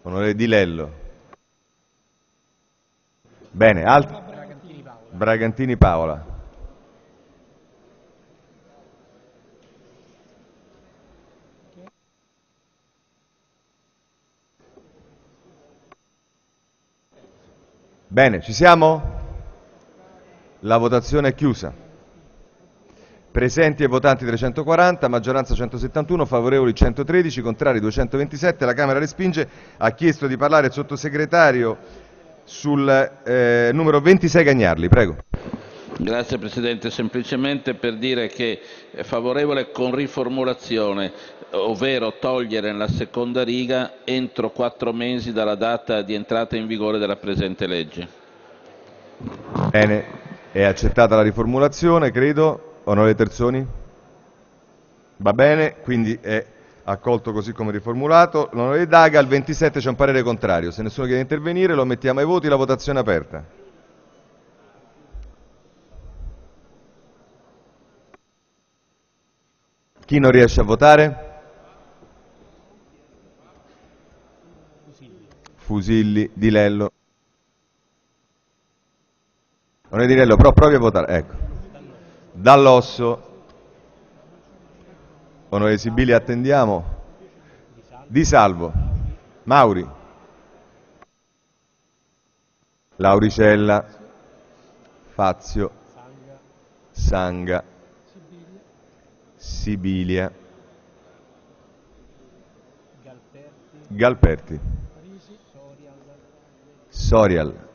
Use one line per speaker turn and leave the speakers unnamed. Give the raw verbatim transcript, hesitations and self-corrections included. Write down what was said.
Onorevole Di Lello. Bene, altri? Bragantini Paola. Bene, ci siamo? La votazione è chiusa. Presenti e votanti trecentoquaranta, maggioranza centosettantuno, favorevoli centotredici, contrari duecentoventisette. La Camera respinge. Ha chiesto di parlare il sottosegretario sul eh, numero ventisei Gagnarli, prego.
Grazie Presidente, semplicemente per dire che è favorevole con riformulazione, ovvero togliere nella seconda riga entro quattro mesi dalla data di entrata in vigore della presente legge.
Bene, è accettata la riformulazione, credo. Onorevole Terzoni? Va bene, quindi è accolto così come riformulato. L'onorevole Daga, al ventisette c'è un parere contrario. Se nessuno chiede di intervenire lo mettiamo ai voti, la votazione è aperta. Chi non riesce a votare? Fusilli, Di Lello. Onorevole Di Lello, però provi a votare. Ecco. Dall'Osso. Onorevole Sibili, attendiamo. Di Salvo. Mauri. Lauricella. Fazio. Sanga. Sibilia. Galperti. Sorial.